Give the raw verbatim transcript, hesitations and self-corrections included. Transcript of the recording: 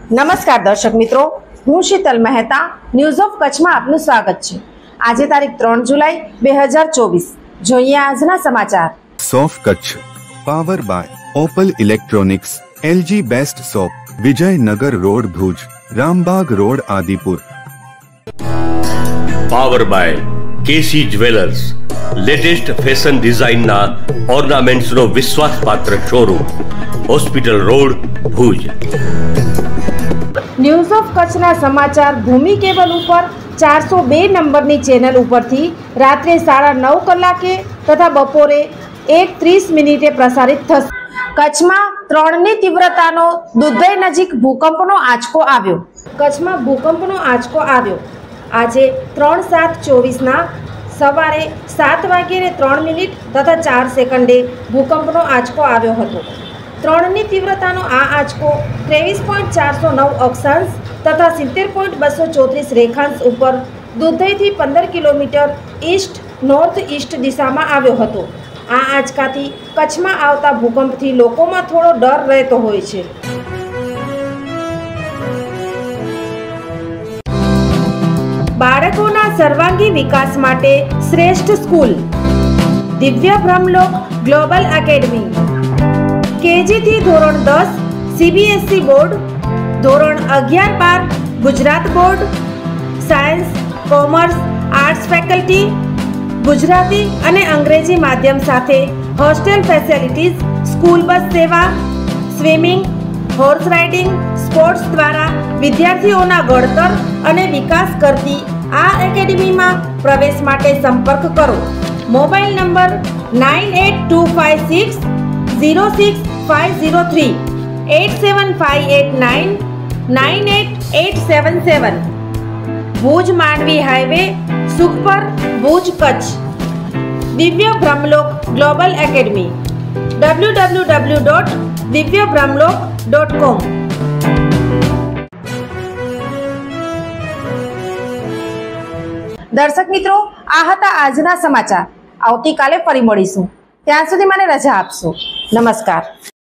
નમસ્કાર દર્શક મિત્રો, હું શીતલ મહેતા ન્યૂઝ ઓફ કચ્છમાં આપનું સ્વાગત છે। આજે તારીખ ત્રણ જુલાઈ બે હજાર ચોવીસ। જોઈએ આજના સમાચાર। સોફ Kutch power buy Opal electronics, LG best shop, Vijaynagar road Bhuj, Rambagh road Adipur. Power buy KC jewellers, latest fashion ડિઝાઇનના ઓર્નામેન્ટ્સનો વિશ્વાસપાત્ર showroom, hospital road Bhuj. News of કચ્છના સમાચાર ભૂમિ કેબલ ઉપર ચારસો બે નંબરની ચેનલ ઉપરથી રાત્રે સાડા નવ કલાકે તથા બપોરે એક ત્રીસ મિનિટે પ્રસારિત થશે। કચ્છમાં ત્રણની તીવ્રતાનો દુધઈ નજીક ભૂકંપનો આંચકો આવ્યો। કચ્છમાં ભૂકંપનો આંચકો આવ્યો આજે ત્રણ સાત ચોવીસના સવારે સાત વાગ્યે ત્રણ મિનિટ તથા ચાર સેકન્ડે ભૂકંપનો આંચકો આવ્યો હતો। ત્રણની તીવ્રતાનો આ આંચકો ત્રેવીસ પોઈન્ટ ચારસો નવ અક્ષાંશ તથા સિત્તેર પોઈન્ટ બસો ચોત્રીસ રેખાંશ ઉપર દુધઈથી પંદર કિલોમીટર ઈસ્ટ નોર્થ ઈસ્ટ દિશામાં આવ્યો હતો। આ આંચકાથી કચ્છમાં આવતા ભૂકંપથી લોકોમાં થોડો ડર રહેતો હોય છે। બાળકોના સર્વાંગી વિકાસ માટે શ્રેષ્ઠ સ્કૂલ દિવ્ય બ્રહ્મલોક ગ્લોબલ એકેડમી। કેજી થી ધોરણ દસ સીબીએસઈ બોર્ડ, ધોરણ અગિયાર બાર Gujarat board, science, commerce, arts faculty, Gujarati અને અંગ્રેજી માધ્યમ સાથે હોસ્ટેલ ફેસિલિટીઝ, સ્કૂલ બસ સેવા, સ્વિમિંગ, હોર્સ રાઇડિંગ, સ્પોર્ટ્સ દ્વારા વિદ્યાર્થીઓના ઘડતર અને વિકાસ કરતી આ એકેડમીમાં પ્રવેશ માટે સંપર્ક કરો। Mobile number nine eight two five six zero six five zero three, eight seven five eight nine nine eight eight seven seven. Bhuj Mandvi highway, Sukhpar, Bhuj, Kutch. Divya Brahmalok global academy W W W dot Divya Brahmalok dot com. દર્શક મિત્રો, આ હતા આજના સમાચાર। આવતીકાલે ફરી મળીશું, ત્યાં સુધી મને રજા આપશો। નમસ્કાર।